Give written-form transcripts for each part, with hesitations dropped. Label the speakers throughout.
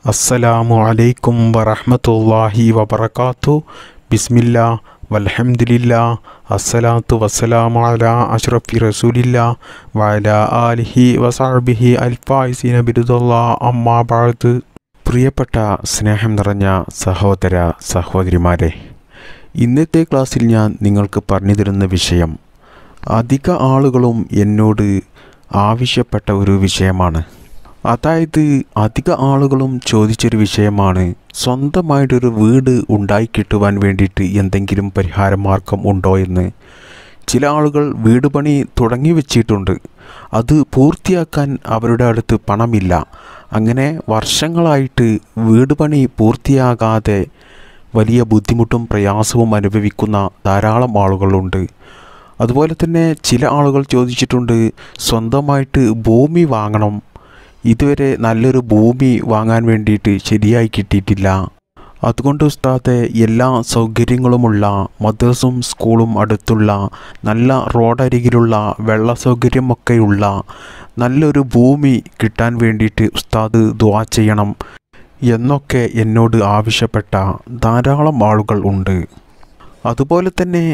Speaker 1: അസ്സലാമു അലൈക്കും വറഹ്മത്തുള്ളാഹി വബറകാതുഹു. ബിസ്മില്ലാ വൽഹംദുലില്ലാ അസ്സലാത്തു വസ്സലാമു അലാ അഷ്റഫി റസൂലില്ലാ വഅലാ ആലിഹി വസഹ്ബിഹി അൽഫായിസീന ബിറുദല്ലാ അമ്മാ ബഅദ്. പ്രിയപ്പെട്ട സ്നേഹം നിറഞ്ഞ സഹോദര സഹോദരിമാരെ, ഇന്നത്തെ ക്ലാസ്സിൽ ഞാൻ നിങ്ങൾക്ക് പറഞ്ഞു തരുന്ന വിഷയം അധിക ആളുകളും എന്നോട് ആവശ്യപ്പെട്ട ഒരു വിഷയമാണ്. അതായത് അധിക ആളുകളും ചോദിച്ചൊരു വിഷയമാണ്, സ്വന്തമായിട്ടൊരു വീട് ഉണ്ടായിക്കിട്ടുവാൻ വേണ്ടിയിട്ട് എന്തെങ്കിലും പരിഹാര മാർഗം ഉണ്ടോ എന്ന്. ചില ആളുകൾ വീട് പണി തുടങ്ങി വെച്ചിട്ടുണ്ട്, അത് പൂർത്തിയാക്കാൻ അവരുടെ അടുത്ത് പണമില്ല. അങ്ങനെ വർഷങ്ങളായിട്ട് വീട് പണി പൂർത്തിയാകാതെ വലിയ ബുദ്ധിമുട്ടും പ്രയാസവും അനുഭവിക്കുന്ന ധാരാളം ആളുകളുണ്ട്. അതുപോലെ തന്നെ ചില ആളുകൾ ചോദിച്ചിട്ടുണ്ട്, സ്വന്തമായിട്ട് ഭൂമി വാങ്ങണം, ഇതുവരെ നല്ലൊരു ഭൂമി വാങ്ങാൻ വേണ്ടിയിട്ട് ശരിയായി കിട്ടിയിട്ടില്ല. അതുകൊണ്ട് ഉസ്താദെ, എല്ലാ സൗകര്യങ്ങളുമുള്ള മദ്രസും സ്കൂളും അടുത്തുള്ള നല്ല റോഡരികിലുള്ള വെള്ള സൗകര്യമൊക്കെയുള്ള നല്ലൊരു ഭൂമി കിട്ടാൻ വേണ്ടിയിട്ട് ഉസ്താദ് ദുആ ചെയ്യണം എന്നൊക്കെ എന്നോട് ആവശ്യപ്പെട്ട ധാരാളം ആളുകൾ ഉണ്ട്. അതുപോലെ തന്നെ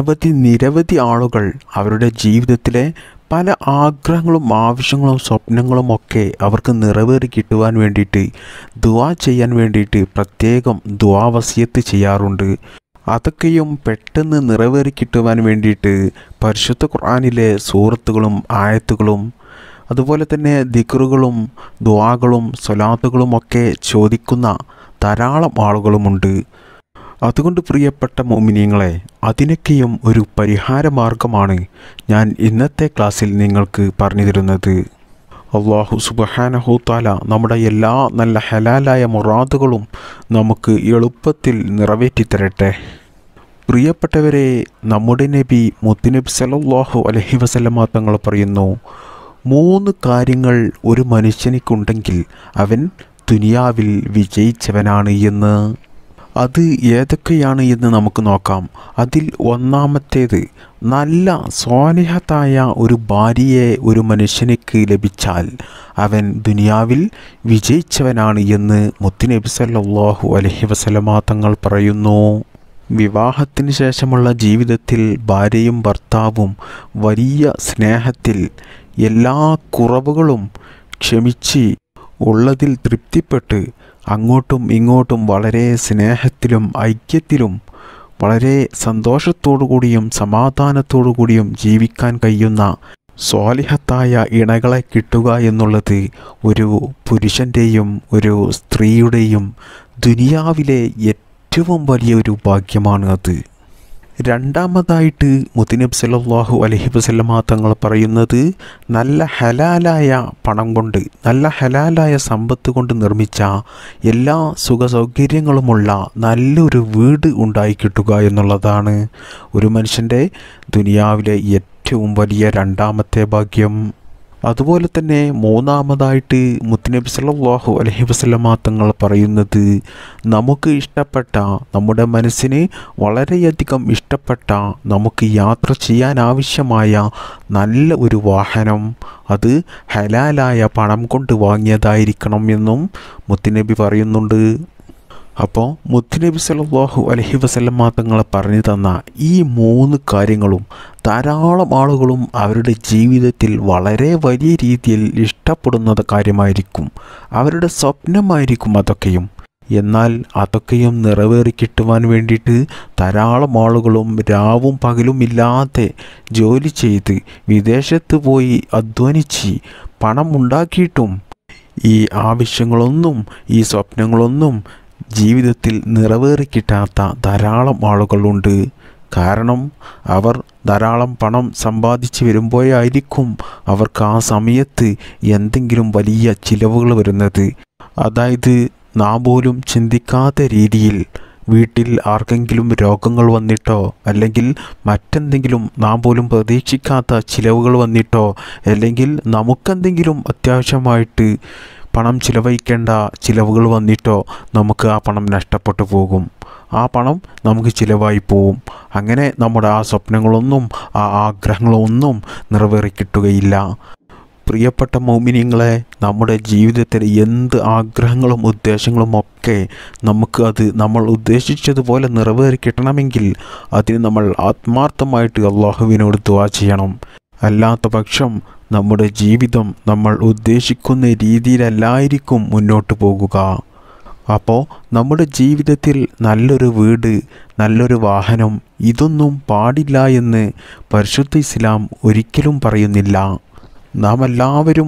Speaker 1: നിരവധി ആളുകൾ അവരുടെ ജീവിതത്തിലെ പല ആഗ്രഹങ്ങളും ആവശ്യങ്ങളും സ്വപ്നങ്ങളും ഒക്കെ അവർക്ക് നിറവേറി കിട്ടുവാൻ വേണ്ടിയിട്ട് ദുആ ചെയ്യാൻ വേണ്ടിയിട്ട് പ്രത്യേകം ദുആ വസിയത്ത് ചെയ്യാറുണ്ട്. അതൊക്കെയും പെട്ടെന്ന് നിറവേറി കിട്ടുവാൻ വേണ്ടിയിട്ട് പരിശുദ്ധ ഖുർആനിലെ സൂറത്തുകളും ആയത്തുകളും അതുപോലെ തന്നെ ദിക്റുകളും ദുആകളും സ്വലാത്തുകളും ഒക്കെ ചോദിക്കുന്ന ധാരാളം ആളുകളുമുണ്ട്. അതുകൊണ്ട് പ്രിയപ്പെട്ട മുഅ്മിനീങ്ങളെ, അതിനൊക്കെയും ഒരു പരിഹാര മാർഗമാണ് ഞാൻ ഇന്നത്തെ ക്ലാസ്സിൽ നിങ്ങൾക്ക് പറഞ്ഞു തരുന്നത്. അല്ലാഹു സുബ്ഹാനഹു തആല നമ്മുടെ എല്ലാ നല്ല ഹലാലായ മുറാദുകളും നമുക്ക് എളുപ്പത്തിൽ നിറവേറ്റി തരട്ടെ. പ്രിയപ്പെട്ടവരെ, നമ്മുടെ നബി മുത്തുനബി സല്ലല്ലാഹു അലൈഹി വസല്ലമ തങ്ങൾ പറയുന്നു, 3 കാര്യങ്ങൾ ഒരു മനുഷ്യനിക്കുണ്ടെങ്കിൽ അവൻ ദുനിയാവിൽ വിജയിച്ചവനാണ് എന്ന്. അത് ഏതൊക്കെയാണ് എന്ന് നമുക്ക് നോക്കാം. അതിൽ ഒന്നാമത്തേത്, നല്ല സ്വാലിഹത്തായ ഒരു ഭാര്യയെ ഒരു മനുഷ്യനിക്ക് ലഭിച്ചാൽ അവൻ ദുനിയാവിൽ വിജയിച്ചവനാണ് എന്ന് മുത്തുനബി സല്ലല്ലാഹു അലൈഹി വസല്ലമ തങ്ങൾ പറയുന്നു. വിവാഹത്തിന് ശേഷമുള്ള ജീവിതത്തിൽ ഭാര്യയും ഭർത്താവും വലിയ സ്നേഹത്തിൽ എല്ലാ കുറവുകളും ക്ഷമിച്ച് ഉള്ളതിൽ തൃപ്തിപ്പെട്ട് അങ്ങോട്ടും ഇങ്ങോട്ടും വളരെ സ്നേഹത്തിലും ഐക്യത്തിലും വളരെ സന്തോഷത്തോടു കൂടിയും സമാധാനത്തോടു കൂടിയും ജീവിക്കാൻ കഴിയുന്ന സ്വാലിഹത്തായ ഇണകളെ കിട്ടുക എന്നുള്ളത് ഒരു പുരുഷൻ്റെയും ഒരു സ്ത്രീയുടെയും ദുനിയാവിലെ ഏറ്റവും വലിയൊരു ഭാഗ്യമാണ്. അത് രണ്ടാമതായിട്ട് മുത്തുനബി സല്ലല്ലാഹു അലൈഹി വസല്ലമ തങ്ങൾ പറയുന്നത്, നല്ല ഹലാലായ പണം കൊണ്ട് നല്ല ഹലാലായ സമ്പത്ത് കൊണ്ട് നിർമ്മിച്ച എല്ലാ സുഖസൗകര്യങ്ങളുമുള്ള നല്ലൊരു വീട് ഉണ്ടായി കിട്ടുക എന്നുള്ളതാണ് ഒരു മനുഷ്യൻ്റെ ദുനിയാവിലെ ഏറ്റവും വലിയ രണ്ടാമത്തെ ഭാഗ്യം. അതുപോലെ തന്നെ മൂന്നാമതായിട്ട് മുത്തുനബി സല്ലല്ലാഹു അലൈഹി വസല്ലമ തങ്ങൾ പറയുന്നത്, നമുക്ക് ഇഷ്ടപ്പെട്ട, നമ്മുടെ മനസ്സിന് വളരെയധികം ഇഷ്ടപ്പെട്ട, നമുക്ക് യാത്ര ചെയ്യാൻ ആവശ്യമായ നല്ല ഒരു വാഹനം അത് ഹലാലായ പണം കൊണ്ട് വാങ്ങിയതായിരിക്കണം എന്നും മുത്തുനബി പറയുന്നുണ്ട്. അപ്പോൾ മുത്തുനബി സല്ലല്ലാഹു അലൈഹി വസല്ലമ തങ്ങൾ പറഞ്ഞു തന്ന ഈ 3 കാര്യങ്ങളും ധാരാളം ആളുകളും അവരുടെ ജീവിതത്തിൽ വളരെ വലിയ രീതിയിൽ ഇഷ്ടപ്പെടുന്ന കാര്യമായിരിക്കും, അവരുടെ സ്വപ്നമായിരിക്കും അതൊക്കെയും. എന്നാൽ അതൊക്കെയും നിറവേറി കിട്ടുവാൻ വേണ്ടിയിട്ട് ധാരാളം ആളുകളും രാവും പകലും ഇല്ലാതെ ജോലി ചെയ്ത് വിദേശത്ത് പോയി അധ്വാനിച്ച് പണം ഉണ്ടാക്കിയിട്ടും ഈ ആവശ്യങ്ങളൊന്നും ഈ സ്വപ്നങ്ങളൊന്നും ജീവിതത്തിൽ നിറവേറി കിട്ടാത്ത ധാരാളം ആളുകളുണ്ട്. കാരണം അവർ ധാരാളം പണം സമ്പാദിച്ച് വരുമ്പോഴായിരിക്കും അവർക്ക് ആ സമയത്ത് എന്തെങ്കിലും വലിയ ചിലവുകൾ വരുന്നത്. അതായത് നാം പോലും ചിന്തിക്കാത്ത രീതിയിൽ വീട്ടിൽ ആർക്കെങ്കിലും രോഗങ്ങൾ വന്നിട്ടോ അല്ലെങ്കിൽ മറ്റെന്തെങ്കിലും നാം പോലും പ്രതീക്ഷിക്കാത്ത ചിലവുകൾ വന്നിട്ടോ അല്ലെങ്കിൽ നമുക്കെന്തെങ്കിലും അത്യാവശ്യമായിട്ട് പണം ചിലവഴിക്കേണ്ട ചിലവുകൾ വന്നിട്ടോ നമുക്ക് ആ പണം നഷ്ടപ്പെട്ടു പോകും. ആ പണം നമുക്ക് ചിലവായി പോവും. അങ്ങനെ നമ്മുടെ ആ സ്വപ്നങ്ങളൊന്നും ആ ആഗ്രഹങ്ങളൊന്നും നിറവേറി കിട്ടുകയില്ല. പ്രിയപ്പെട്ട മുഅ്മിനീങ്ങളെ, നമ്മുടെ ജീവിതത്തിൽ എന്ത് ആഗ്രഹങ്ങളും ഉദ്ദേശങ്ങളും ഒക്കെ നമുക്ക് നമ്മൾ ഉദ്ദേശിച്ചതുപോലെ നിറവേറി കിട്ടണമെങ്കിൽ അതിന് നമ്മൾ ആത്മാർത്ഥമായിട്ട് അള്ളാഹുവിനോട് ദുആ ചെയ്യണം. അല്ലാത്ത പക്ഷം നമ്മുടെ ജീവിതം നമ്മൾ ഉദ്ദേശിക്കുന്ന രീതിയിലല്ലായിരിക്കും മുന്നോട്ട് പോകുക. അപ്പോൾ നമ്മുടെ ജീവിതത്തിൽ നല്ലൊരു വീട്, നല്ലൊരു വാഹനം, ഇതൊന്നും പാടില്ല എന്ന് പരിശുദ്ധ ഇസ്ലാം ഒരിക്കലും പറയുന്നില്ല. നാം എല്ലാവരും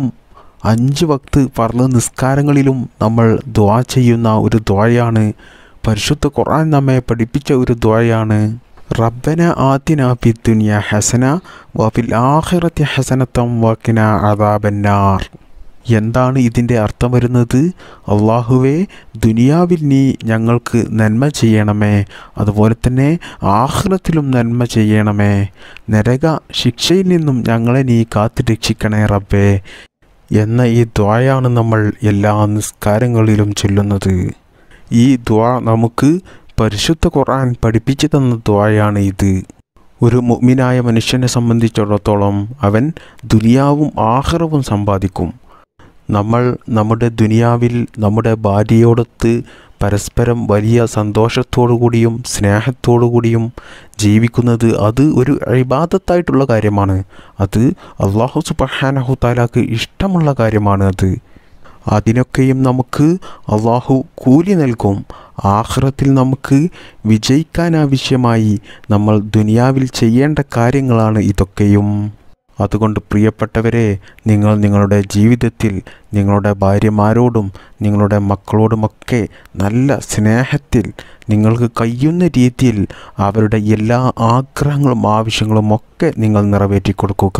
Speaker 1: 5 വക്ത് ഫർള് നിസ്കാരങ്ങളിലും നമ്മൾ ദുആ ചെയ്യുന്ന ഒരു ദുആയാണ്, പരിശുദ്ധ ഖുർആൻ നമ്മെ പഠിപ്പിച്ച ഒരു ദുആയാണ്, റബ്ബന ആതിനാ ഫിദ്ദുനിയ ഹസന വഫിൽ ആഖിറതി ഹസനതൻ വഖിനാ അദാബന്നാർ. എന്താണ് ഇതിൻ്റെ അർത്ഥം വരുന്നത്? അള്ളാഹുവേ, ദുനിയാവിൽ നീ ഞങ്ങൾക്ക് നന്മ ചെയ്യണമേ, അതുപോലെ തന്നെ ആഖിറത്തിലും നന്മ ചെയ്യണമേ, നരക ശിക്ഷയിൽ നിന്നും ഞങ്ങളെ നീ കാത്തു രക്ഷിക്കണേ റബ്ബേ എന്ന ഈ ദുആയാണ് നമ്മൾ എല്ലാ നിസ്കാരങ്ങളിലും ചൊല്ലുന്നത്. ഈ ദുആ നമുക്ക് പരിശുദ്ധ ഖുർആൻ പഠിപ്പിച്ചു തന്ന ദുആയാണ് ഇത്. ഒരു മുഅ്മിനായ മനുഷ്യനെ സംബന്ധിച്ചിടത്തോളം അവൻ ദുനിയാവും ആഖിറവും സമ്പാദിക്കും. നമ്മൾ നമ്മുടെ ദുനിയാവിൽ നമ്മുടെ ഭാര്യയോടൊത്ത് പരസ്പരം വലിയ സന്തോഷത്തോടു കൂടിയും സ്നേഹത്തോടു കൂടിയും ജീവിക്കുന്നത് അത് ഒരു ഇബാദത്തായിട്ടുള്ള കാര്യമാണ്. അത് അല്ലാഹു സുബ്ഹാനഹു തആലക്ക് ഇഷ്ടമുള്ള കാര്യമാണ്. അതിനൊക്കെയും നമുക്ക് അള്ളാഹു കൂലി നൽകും. ആഖിറത്തിൽ നമുക്ക് വിജയിക്കാനാവശ്യമായി നമ്മൾ ദുനിയാവിൽ ചെയ്യേണ്ട കാര്യങ്ങളാണ് ഇതൊക്കെയും. അതുകൊണ്ട് പ്രിയപ്പെട്ടവരെ, നിങ്ങൾ നിങ്ങളുടെ ജീവിതത്തിൽ നിങ്ങളുടെ ഭാര്യമാരോടും നിങ്ങളുടെ മക്കളോടുമൊക്കെ നല്ല സ്നേഹത്തിൽ നിങ്ങൾക്ക് കഴിയുന്ന രീതിയിൽ അവരുടെ എല്ലാ ആഗ്രഹങ്ങളും ആവശ്യങ്ങളും ഒക്കെ നിങ്ങൾ നിറവേറ്റി കൊടുക്കുക.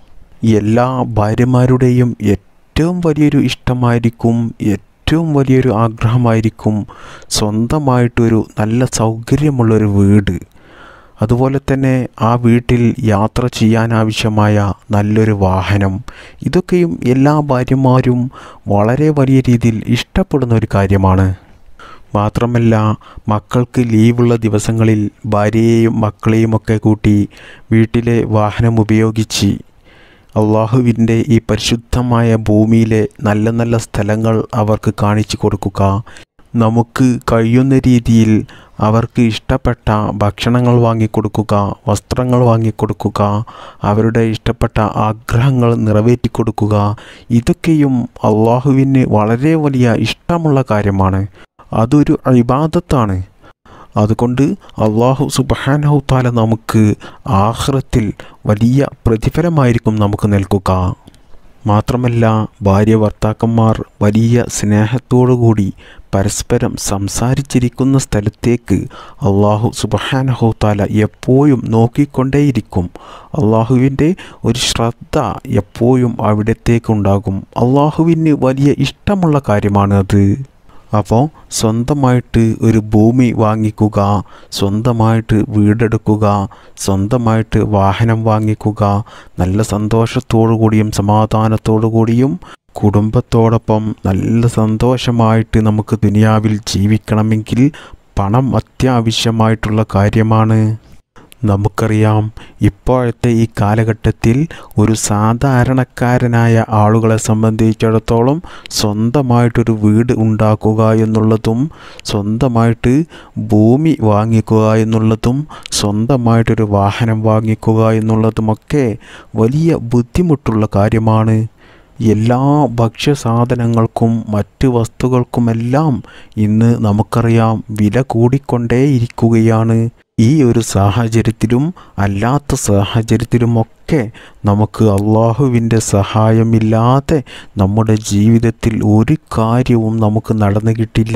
Speaker 1: എല്ലാ ഭാര്യമാരുടെയും ഏറ്റവും വലിയൊരു ഇഷ്ടമായിരിക്കും, ഏറ്റവും വലിയൊരു ആഗ്രഹമായിരിക്കും സ്വന്തമായിട്ടൊരു നല്ല സൗകര്യമുള്ളൊരു വീട്, അതുപോലെ തന്നെ ആ വീട്ടിൽ യാത്ര ചെയ്യാനാവശ്യമായ നല്ലൊരു വാഹനം. ഇതൊക്കെയും എല്ലാ ഭാര്യമാരും വളരെ വലിയ രീതിയിൽ ഇഷ്ടപ്പെടുന്ന ഒരു കാര്യമാണ്. മാത്രമല്ല, മക്കൾക്ക് ലീവുള്ള ദിവസങ്ങളിൽ ഭാര്യയെയും മക്കളെയും ഒക്കെ കൂട്ടി വീട്ടിലെ വാഹനം ഉപയോഗിച്ച് അള്ളാഹുവിൻ്റെ ഈ പരിശുദ്ധമായ ഭൂമിയിലെ നല്ല നല്ല സ്ഥലങ്ങൾ അവർക്ക് കാണിച്ചു കൊടുക്കുക. നമുക്ക് കഴിയുന്ന രീതിയിൽ അവർക്ക് ഇഷ്ടപ്പെട്ട ഭക്ഷണങ്ങൾ വാങ്ങിക്കൊടുക്കുക, വസ്ത്രങ്ങൾ വാങ്ങിക്കൊടുക്കുക, അവരുടെ ഇഷ്ടപ്പെട്ട ആഗ്രഹങ്ങൾ നിറവേറ്റി കൊടുക്കുക. ഇതൊക്കെയും അള്ളാഹുവിന് വളരെ വലിയ ഇഷ്ടമുള്ള കാര്യമാണ്. അതൊരു ഇബാദത്താണ്. അതുകൊണ്ട് അല്ലാഹു സുബ്ഹാനഹു തആല നമുക്ക് ആഖിറത്തിൽ വലിയ പ്രതിഫലമായിരിക്കും നമുക്ക് നൽകുക. മാത്രമല്ല, ഭാര്യ ഭർത്താക്കന്മാർ വലിയ സ്നേഹത്തോടുകൂടി പരസ്പരം സംസാരിച്ചിരിക്കുന്ന സ്ഥലത്തേക്ക് അല്ലാഹു സുബ്ഹാനഹു തആല എപ്പോഴും നോക്കിക്കൊണ്ടേയിരിക്കും. അള്ളാഹുവിൻ്റെ ഒരു ശ്രദ്ധ എപ്പോഴും അവിടത്തേക്കുണ്ടാകും. അള്ളാഹുവിന് വലിയ ഇഷ്ടമുള്ള കാര്യമാണ് അത്. അപ്പോൾ സ്വന്തമായിട്ട് ഒരു ഭൂമി വാങ്ങിക്കുക, സ്വന്തമായിട്ട് വീടെടുക്കുക, സ്വന്തമായിട്ട് വാഹനം വാങ്ങിക്കുക, നല്ല സന്തോഷത്തോടു കൂടിയും സമാധാനത്തോടു കൂടിയും കുടുംബത്തോടൊപ്പം നല്ല സന്തോഷമായിട്ട് നമുക്ക് ദുനിയാവിൽ ജീവിക്കണമെങ്കിൽ പണം അത്യാവശ്യമായിട്ടുള്ള കാര്യമാണ്. നമുക്കറിയാം, ഇപ്പോഴത്തെ ഈ കാലഘട്ടത്തിൽ ഒരു സാധാരണക്കാരനായ ആളുകളെ സംബന്ധിച്ചിടത്തോളം സ്വന്തമായിട്ടൊരു വീട് ഉണ്ടാക്കുക എന്നുള്ളതും സ്വന്തമായിട്ട് ഭൂമി വാങ്ങിക്കുക എന്നുള്ളതും സ്വന്തമായിട്ടൊരു വാഹനം വാങ്ങിക്കുക എന്നുള്ളതുമൊക്കെ വലിയ ബുദ്ധിമുട്ടുള്ള കാര്യമാണ്. എല്ലാ ഭക്ഷ്യസാധനങ്ങൾക്കും മറ്റ് വസ്തുക്കൾക്കുമെല്ലാം ഇന്ന് നമുക്കറിയാം വില കൂടിക്കൊണ്ടേയിരിക്കുകയാണ്. ഈ ഒരു സാഹചര്യത്തിലും അല്ലാത്ത സാഹചര്യത്തിലുമൊക്കെ നമുക്ക് അള്ളാഹുവിൻ്റെ സഹായമില്ലാതെ നമ്മുടെ ജീവിതത്തിൽ ഒരു കാര്യവും നമുക്ക് നടന്നു കിട്ടില്ല.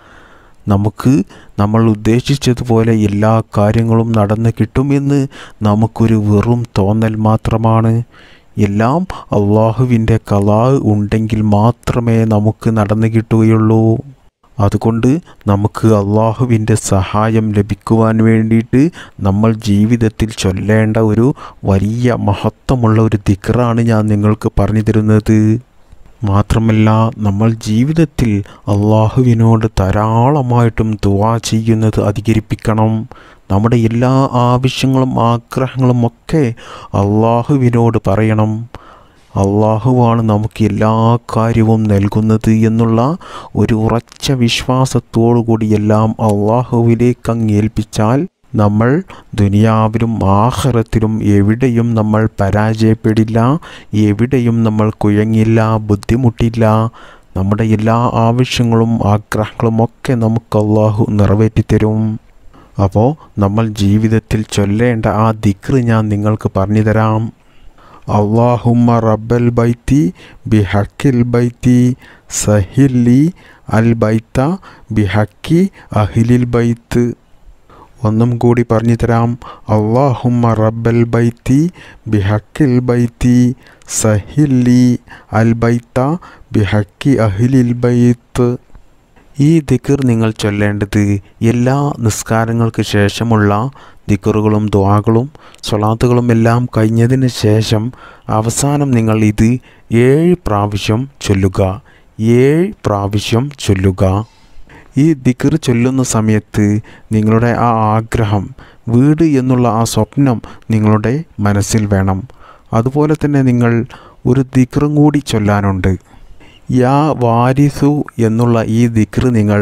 Speaker 1: നമ്മൾ ഉദ്ദേശിച്ചതുപോലെ എല്ലാ കാര്യങ്ങളും നടന്നു കിട്ടുമെന്ന് നമുക്കൊരു വെറും തോന്നൽ മാത്രമാണ്. എല്ലാം അള്ളാഹുവിൻ്റെ ഖലാ ഉണ്ടെങ്കിൽ മാത്രമേ നമുക്ക് നടന്നു കിട്ടുകയുള്ളൂ. അതുകൊണ്ട് നമുക്ക് അള്ളാഹുവിൻ്റെ സഹായം ലഭിക്കുവാൻ വേണ്ടിയിട്ട് നമ്മൾ ജീവിതത്തിൽ ചൊല്ലേണ്ട ഒരു വലിയ മഹത്വമുള്ള ഒരു ദിക്റാണ് ഞാൻ നിങ്ങൾക്ക് പറഞ്ഞു തരുന്നത്. മാത്രമല്ല, നമ്മൾ ജീവിതത്തിൽ അള്ളാഹുവിനോട് ധാരാളമായിട്ടും ദുആ ചെയ്യുന്നത് അധികരിപ്പിക്കണം. നമ്മുടെ എല്ലാ ആവശ്യങ്ങളും ആഗ്രഹങ്ങളും ഒക്കെ അള്ളാഹുവിനോട് പറയണം. അള്ളാഹുവാണ് നമുക്ക് എല്ലാ കാര്യവും നൽകുന്നത് എന്നുള്ള ഒരു ഉറച്ച വിശ്വാസത്തോടു കൂടി എല്ലാം അള്ളാഹുവിലേക്ക് അങ്ങേൽപ്പിച്ചാൽ നമ്മൾ ദുനിയാവിലും ആഖിറത്തിലും എവിടെയും നമ്മൾ പരാജയപ്പെടില്ല, എവിടെയും നമ്മൾ കുഴങ്ങില്ല, ബുദ്ധിമുട്ടില്ല. നമ്മുടെ എല്ലാ ആവശ്യങ്ങളും ആഗ്രഹങ്ങളും ഒക്കെ നമുക്ക് അള്ളാഹു നിറവേറ്റിത്തരും. അപ്പോൾ നമ്മൾ ജീവിതത്തിൽ ചൊല്ലേണ്ട ആ ദിക്ർ ഞാൻ നിങ്ങൾക്ക് പറഞ്ഞു തരാം. അല്ലാഹുമ്മ റബ്ബൽ ബൈത്തി ബിഹക്കിൽ ബൈത്തി സഹില്ലി അൽ ബൈത്ത ബിഹക്കി അഹിലിൽ ബൈത്ത്. ഒന്നും കൂടി പറഞ്ഞു തരാം. അല്ലാഹുമ്മ റബ്ബൽ ബൈത്തി ബിഹക്കിൽ ബൈത്തി സഹില്ലി അൽ ബൈത്ത ബിഹക്കി അഹിലിൽ ബൈത്ത്. ഈ ദിക്ർ നിങ്ങൾ ചൊല്ലേണ്ടത് എല്ലാ നിസ്കാരങ്ങൾക്ക് ശേഷമുള്ള ദിക്റുകളും ദുആകളും സ്വലാത്തുകളും എല്ലാം കഴിഞ്ഞതിന് ശേഷം അവസാനം നിങ്ങൾ ഇത് 7 പ്രാവശ്യം ചൊല്ലുക. 7 പ്രാവശ്യം ചൊല്ലുക. ഈ ദിക്ർ ചൊല്ലുന്ന സമയത്ത് നിങ്ങളുടെ ആ ആഗ്രഹം, വീട് എന്നുള്ള ആ സ്വപ്നം നിങ്ങളുടെ മനസ്സിൽ വേണം. അതുപോലെ തന്നെ നിങ്ങൾ ഒരു ദിക്റും കൂടി ചൊല്ലാനുണ്ട്. യാ വാരിസു എന്നുള്ള ഈ ദിക്ർ നിങ്ങൾ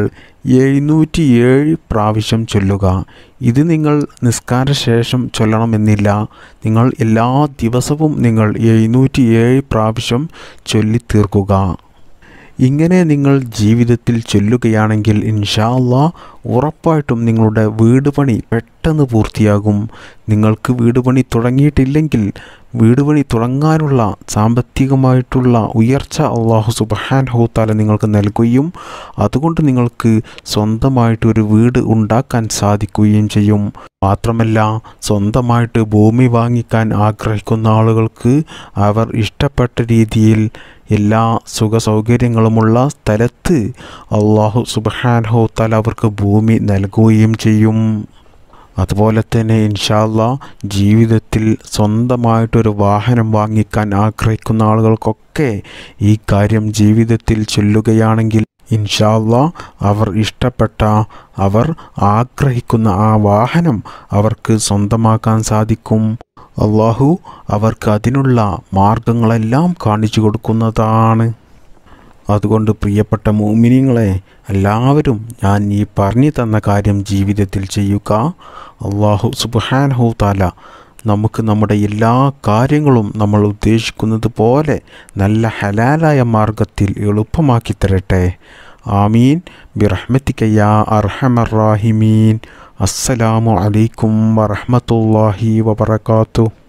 Speaker 1: 707 പ്രാവശ്യം ചൊല്ലുക. ഇത് നിങ്ങൾ നിസ്കാരശേഷം ചൊല്ലണമെന്നില്ല. നിങ്ങൾ എല്ലാ ദിവസവും നിങ്ങൾ 707 പ്രാവശ്യം ചൊല്ലിത്തീർക്കുക. ഇങ്ങനെ നിങ്ങൾ ജീവിതത്തിൽ ചൊല്ലുകയാണെങ്കിൽ ഇൻഷാ അല്ലാഹ് ഉറപ്പായിട്ടും നിങ്ങളുടെ വീട് പണി പെട്ടെന്ന് പൂർത്തിയാകും. നിങ്ങൾക്ക് വീട് പണി തുടങ്ങിയിട്ടില്ലെങ്കിൽ വീട് പണി തുടങ്ങാനുള്ള സാമ്പത്തികമായിട്ടുള്ള ഉയർച്ച അല്ലാഹു സുബ്ഹാനഹു തആല നിങ്ങൾക്ക് നൽകുകയും അതുകൊണ്ട് നിങ്ങൾക്ക് സ്വന്തമായിട്ടൊരു വീട് ഉണ്ടാക്കാൻ സാധിക്കുകയും ചെയ്യും. മാത്രമല്ല, സ്വന്തമായിട്ട് ഭൂമി വാങ്ങിക്കാൻ ആഗ്രഹിക്കുന്ന ആളുകൾക്ക് അവർ ഇഷ്ടപ്പെട്ട രീതിയിൽ എല്ലാ സുഖ സൗകര്യങ്ങളുമുള്ള സ്ഥലത്ത് അല്ലാഹു സുബ്ഹാനഹു തആല അവർക്ക് ഭൂമി നൽകുകയും ചെയ്യും. അതുപോലെ തന്നെ ഇൻഷാ അല്ലാഹ് ജീവിതത്തിൽ സ്വന്തമായിട്ടൊരു വാഹനം വാങ്ങിക്കാൻ ആഗ്രഹിക്കുന്ന ആളുകൾക്കൊക്കെ ഈ കാര്യം ജീവിതത്തിൽ ചൊല്ലുകയാണെങ്കിൽ ഇൻഷാ അല്ലാഹ് അവർ ഇഷ്ടപ്പെട്ട, അവർ ആഗ്രഹിക്കുന്ന ആ വാഹനം അവർക്ക് സ്വന്തമാക്കാൻ സാധിക്കും. അല്ലാഹു അവർക്ക് അതിനുള്ള മാർഗങ്ങളെല്ലാം കാണിച്ചു കൊടുക്കുന്നതാണ്. അതുകൊണ്ട് പ്രിയപ്പെട്ട മുഅ്മിനീങ്ങളെ, എല്ലാവരും ഞാൻ ഈ പറഞ്ഞു തന്ന കാര്യം ജീവിതത്തിൽ ചെയ്യുക. അല്ലാഹു സുബ്ഹാനഹു തആല നമുക്ക് നമ്മുടെ എല്ലാ കാര്യങ്ങളും നമ്മൾ ഉദ്ദേശിക്കുന്നത് പോലെ നല്ല ഹലാലായ മാർഗത്തിൽ എളുപ്പമാക്കി തരട്ടെ. ആമീൻ ബിറഹ്മതിക യാ അർഹമർ റാഹിമീൻ. അസ്സലാമു അലൈക്കും വറഹ്മത്തുള്ളാഹി വബറകാതുഹു.